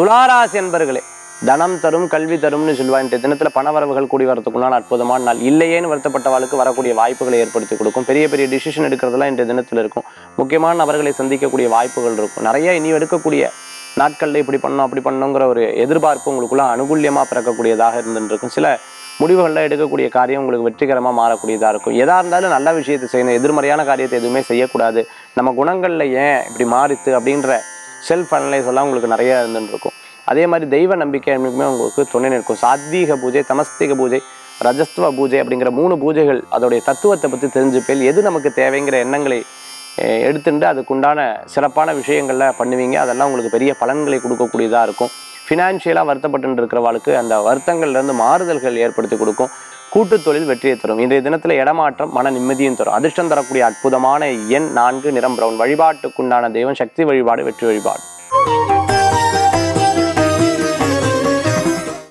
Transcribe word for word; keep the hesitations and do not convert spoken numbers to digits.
துளாராசி என்பர்களே, தனம் தரும் கல்வி தரும்னு சொல்லுவா. இன்றைய தினத்தில் பணவரவுகள் கூடி வரத்துக்குள்ளான அற்புதமான நாள். இல்லையேன்னு வருத்தப்பட்டவாளுக்கு வரக்கூடிய வாய்ப்புகளை ஏற்படுத்தி கொடுக்கும். பெரிய பெரிய டிசிஷன் எடுக்கிறதுலாம் இன்றைய தினத்தில் இருக்கும். முக்கியமான நபர்களை சந்திக்கக்கூடிய வாய்ப்புகள் இருக்கும். நிறைய இனி எடுக்கக்கூடிய நாட்களில் இப்படி பண்ணணும் அப்படி பண்ணணுங்கிற ஒரு எதிர்பார்ப்பு உங்களுக்குள்ள அனுகூல்யமாக பிறக்கக்கூடியதாக இருந்துட்டு இருக்கும். சில முடிவுகளில் எடுக்கக்கூடிய காரியம் உங்களுக்கு வெற்றிகரமாக மாறக்கூடியதாக இருக்கும். எதாக இருந்தாலும் நல்ல விஷயத்தை செய்யணும், எதிர்மறையான காரியத்தை எதுவுமே செய்யக்கூடாது. நம்ம குணங்களில் ஏன் இப்படி மாறித்து அப்படின்ற செல்ஃப் அனலைஸ் எல்லாம் உங்களுக்கு நிறைய இருந்துட்டு இருக்கும். அதே மாதிரி தெய்வ நம்பிக்கை என்றைக்குமே உங்களுக்கு துணை நிற்கும். சாத்வீக பூஜை, தமஸ்திக பூஜை, ரஜஸ்துவ பூஜை அப்படிங்கிற மூணு பூஜைகள் அதோடைய தத்துவத்தை பற்றி தெரிஞ்சுப்பேல் எது நமக்கு தேவைங்கிற எண்ணங்களை எடுத்துட்டு அதுக்குண்டான சிறப்பான விஷயங்களில் பண்ணுவீங்க. அதெல்லாம் உங்களுக்கு பெரிய பலன்களை கொடுக்கக்கூடியதாக இருக்கும். ஃபினான்ஷியலாக வருத்தப்பட்டு இருக்கிறவாளுக்கு அந்த வருத்தங்கள்லேருந்து மாறுதல்கள் ஏற்படுத்தி கொடுக்கும். கூட்டு தொழில் வெற்றியை தரும். இன்றைய தினத்தில் இடமாற்றம் மன நிம்மதியும் தரும். அதிர்ஷ்டம் தரக்கூடிய அற்புதமான எண் நான்கு, நிறம் பிரவுன். வழிபாட்டுக்குண்டான தெய்வம் சக்தி வழிபாடு, வெற்றி வழிபாடு.